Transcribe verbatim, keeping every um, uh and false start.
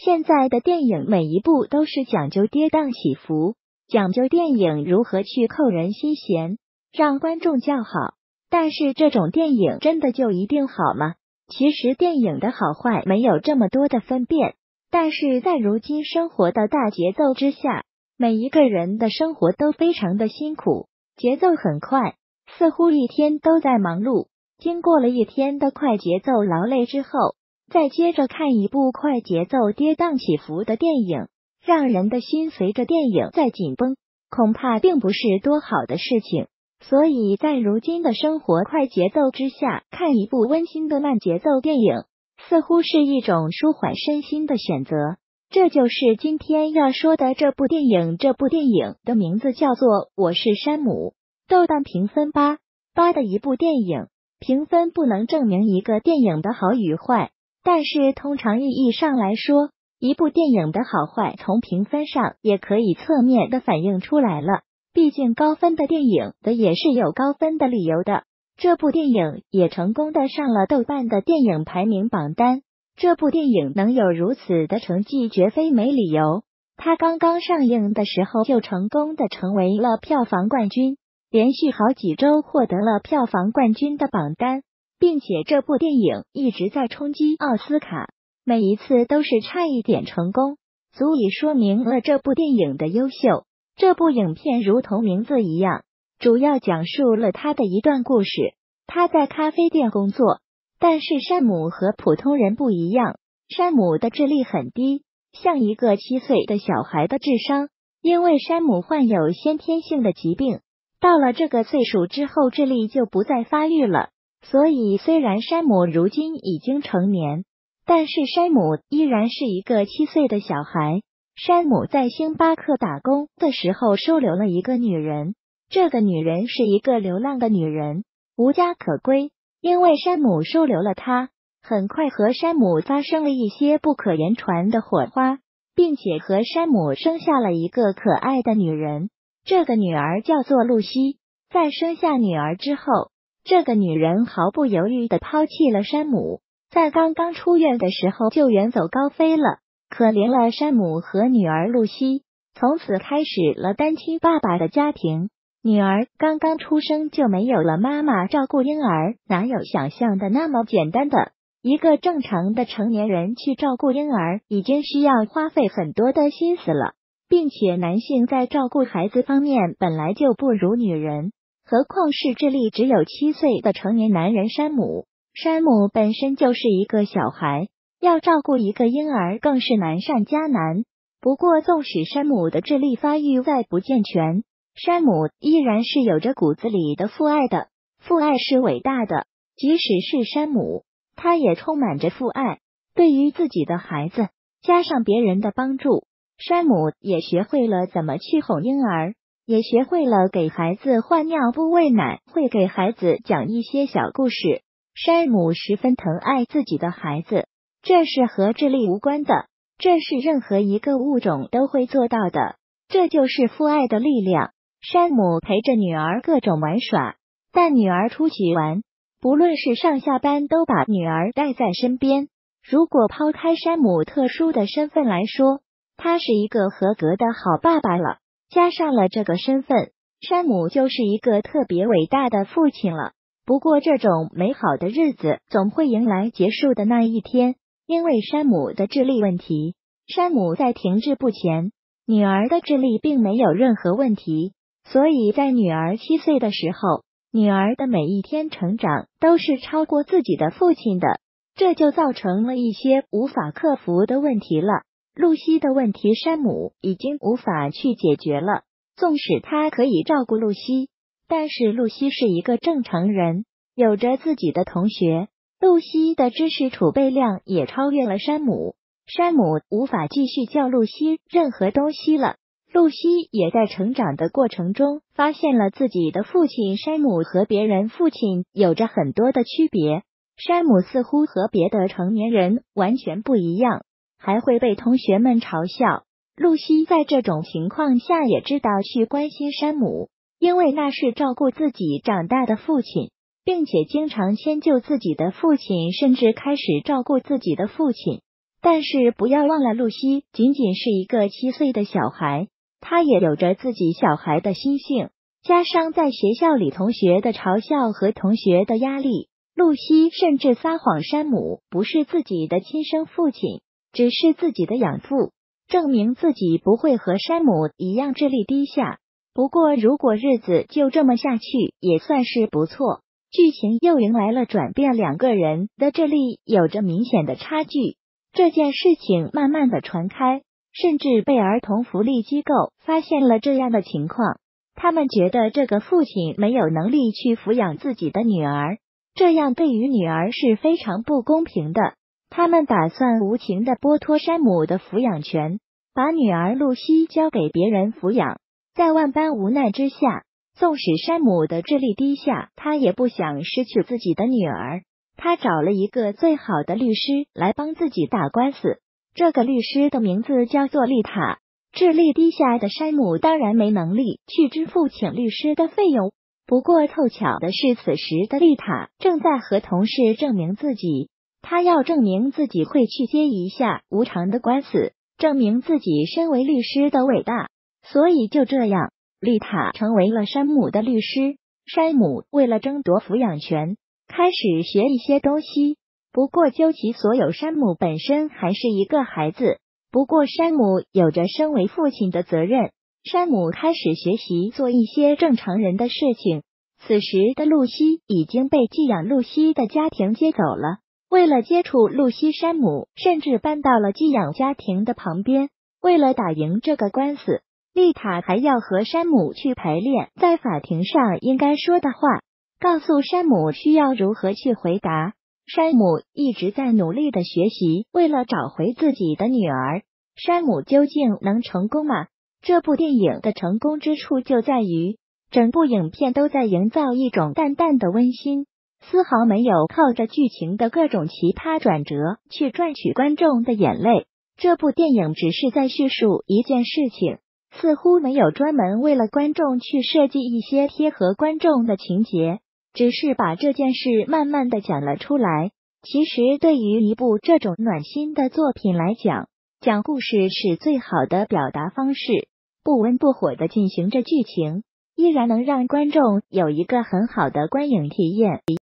现在的电影每一部都是讲究跌宕起伏，讲究电影如何去扣人心弦，让观众叫好。但是这种电影真的就一定好吗？其实电影的好坏没有这么多的分辨，但是在如今生活的大节奏之下，每一个人的生活都非常的辛苦，节奏很快，似乎一天都在忙碌。经过了一天的快节奏劳累之后，再接着看一部快节奏跌宕起伏的电影，让人的心随着电影在紧绷，恐怕并不是多好的事情。所以在如今的生活快节奏之下，看一部温馨的慢节奏电影，似乎是一种舒缓身心的选择。这就是今天要说的这部电影。这部电影的名字叫做《我是山姆》，豆瓣评分八八的一部电影。评分不能证明一个电影的好与坏，但是通常意义上来说，一部电影的好坏从评分上也可以侧面的反映出来了。毕竟高分的电影的也是有高分的理由的，这部电影也成功的上了豆瓣的电影排名榜单。这部电影能有如此的成绩绝非没理由，它刚刚上映的时候就成功的成为了票房冠军，连续好几周获得了票房冠军的榜单，并且这部电影一直在冲击奥斯卡，每一次都是差一点成功，足以说明了这部电影的优秀。这部影片如同名字一样，主要讲述了他的一段故事。他在咖啡店工作，但是山姆和普通人不一样，山姆的智力很低，像一个七岁的小孩的智商。因为山姆患有先天性的疾病，到了这个岁数之后智力就不再发育了，所以虽然山姆如今已经成年，但是山姆依然是一个七岁的小孩。山姆在星巴克打工的时候收留了一个女人，这个女人是一个流浪的女人，无家可归。因为山姆收留了她，很快和山姆发生了一些不可言传的火花，并且和山姆生下了一个可爱的女人，这个女儿叫做露西。在生下女儿之后，这个女人毫不犹豫地抛弃了山姆，在刚刚出院的时候就远走高飞了。可怜了山姆和女儿露西，从此开始了单亲爸爸的家庭。女儿刚刚出生就没有了妈妈照顾婴儿，哪有想象的那么简单的？一个正常的成年人去照顾婴儿，已经需要花费很多的心思了，并且男性在照顾孩子方面本来就不如女人，何况是智力只有七岁的成年男人山姆。山姆本身就是一个小孩，要照顾一个婴儿更是难上加难。不过纵使山姆的智力发育再不健全，山姆依然是有着骨子里的父爱的，父爱是伟大的。即使是山姆，他也充满着父爱，对于自己的孩子，加上别人的帮助，山姆也学会了怎么去哄婴儿，也学会了给孩子换尿布喂奶，会给孩子讲一些小故事。山姆十分疼爱自己的孩子，这是和智力无关的，这是任何一个物种都会做到的，这就是父爱的力量。山姆陪着女儿各种玩耍，带女儿出去玩，不论是上下班都把女儿带在身边。如果抛开山姆特殊的身份来说，他是一个合格的好爸爸了。加上了这个身份，山姆就是一个特别伟大的父亲了。不过这种美好的日子总会迎来结束的那一天，因为山姆的智力问题，山姆在停滞不前，女儿的智力并没有任何问题，所以在女儿七岁的时候，女儿的每一天成长都是超过自己的父亲的，这就造成了一些无法克服的问题了。露西的问题，山姆已经无法去解决了，纵使他可以照顾露西，但是露西是一个正常人，有着自己的同学，露西的知识储备量也超越了山姆，山姆无法继续教露西任何东西了。露西也在成长的过程中发现了自己的父亲山姆和别人父亲有着很多的区别，山姆似乎和别的成年人完全不一样，还会被同学们嘲笑。露西在这种情况下也知道去关心山姆，因为那是照顾自己长大的父亲，并且经常迁就自己的父亲，甚至开始照顾自己的父亲。 但是不要忘了，露西仅仅是一个七岁的小孩，她也有着自己小孩的心性，加上在学校里同学的嘲笑和同学的压力，露西甚至撒谎山姆不是自己的亲生父亲，只是自己的养父，证明自己不会和山姆一样智力低下。不过如果日子就这么下去也算是不错，剧情又迎来了转变，两个人的智力有着明显的差距。这件事情慢慢的传开，甚至被儿童福利机构发现了这样的情况，他们觉得这个父亲没有能力去抚养自己的女儿，这样对于女儿是非常不公平的。他们打算无情的剥夺山姆的抚养权，把女儿露西交给别人抚养。在万般无奈之下，纵使山姆的智力低下，他也不想失去自己的女儿。他找了一个最好的律师来帮自己打官司，这个律师的名字叫做丽塔。智力低下的山姆当然没能力去支付请律师的费用，不过凑巧的是，此时的丽塔正在和同事证明自己，他要证明自己会去接一下无偿的官司，证明自己身为律师的伟大。所以就这样，丽塔成为了山姆的律师。山姆为了争夺抚养权，开始学一些东西，不过究其所有，山姆本身还是一个孩子。不过山姆有着身为父亲的责任，山姆开始学习做一些正常人的事情。此时的露西已经被寄养露西的家庭接走了，为了接触露西，山姆甚至搬到了寄养家庭的旁边。为了打赢这个官司，丽塔还要和山姆去排练在法庭上应该说的话，告诉山姆需要如何去回答。山姆一直在努力的学习，为了找回自己的女儿。山姆究竟能成功吗？这部电影的成功之处就在于，整部影片都在营造一种淡淡的温馨，丝毫没有靠着剧情的各种奇葩转折去赚取观众的眼泪。这部电影只是在叙述一件事情，似乎没有专门为了观众去设计一些贴合观众的情节，只是把这件事慢慢的讲了出来。其实对于一部这种暖心的作品来讲，讲故事是最好的表达方式，不温不火的进行着剧情，依然能让观众有一个很好的观影体验。